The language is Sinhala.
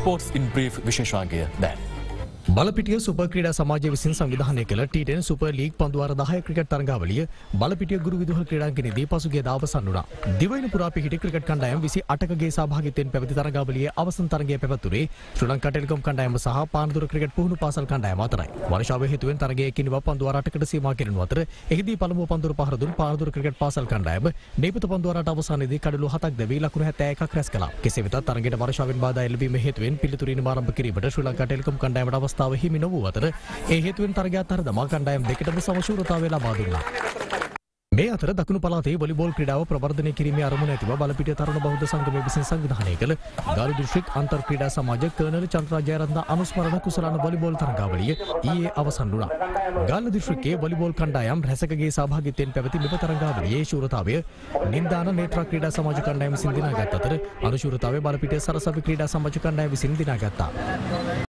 ස්පෝර්ට්ස් ඉන් බ්‍රීෆ් විශේෂාංගය දැන්. බලපිටිය සුපර් ක්‍රීඩා සමාජය විසින් සංවිධානය කළ T10 සුපර් ලීග් පන්දුවාර 10 ක්‍රිකට් තරඟාවලිය බලපිටිය ගුරු විදුහල් ක්‍රීඩාංගණයේදී පසුගියදා අවසන් වුණා. දිවයින පුරා පිහිටි ක්‍රිකට් කණ්ඩායම් 28කගේ සහභාගීත්වයෙන් පැවති තරඟාවලියේ අවසන් තරඟය පැවැත්වුණේ ශ්‍රී ලංකා ටෙලිකොම් කණ්ඩායම සහ පානදුර ක්‍රිකට් පුහුණු පාසල් කණ්ඩායම අතරයි. වර්ෂාව හේතුවෙන් තරඟයේ එකිනෙක පන්දුවාර 8කට සීමා කෙරෙනු අතර එහිදී පළමුව පන්දුර පහර දුන් පානදුර ක්‍රිකට් පාසල් කණ්ඩායම නියමිත පන්දුවාරට අවසානයේදී කඩලු 7ක් දැවී ලකුණු 71ක් රැස් කළා. කෙසේ වෙතත් තරඟයට වර්ෂාවෙන් බාධා එල්ලවීම හේතුවෙන් පිළිතුරින් ආරම්භ කිරීමට ශ්‍රී ලංකා ටෙලිකොම් කණ්ඩායමට අවස්ථාව හිමි නොවූ අතර ඒ හේතුවෙන් තරගය අතර දමා කණ්ඩායම් දෙකටම සමශූරතාවය ලබා දුන්නා. මේ අතර දකුණු පළාතේ වොලිබෝල් ක්‍රීඩාව ප්‍රවර්ධනය කිරීමේ අරමුණ ඇතිව බලපිටිය තරුණ බෞද්ධ සංගමය විසින් සංවිධානය කළ ගාලු දිස්ත්‍රික් අන්තර් ක්‍රීඩා සමාජ කර්නල් චන්ද්‍රා ජයරත්න අනුස්මරණ කුසලාන වොලිබෝල් තරඟාවලිය ඊයේ අවසන් වුණා. ගාල්ල දිස්ත්‍රික්කයේ වොලිබෝල් කණ්ඩායම් රැසකගේ සහභාගීත්වයෙන් පැවති මෙම තරඟාවලියේ ශූරතාවය නින්දාන නේත්‍රා ක්‍රීඩා සමාජ කණ්ඩායම විසින් දිනාගත් අතර අනුශූරතාවය බලපිටිය සරසවි ක්‍රීඩා සමාජ කණ්ඩායම විසින් දිනාගත්තා.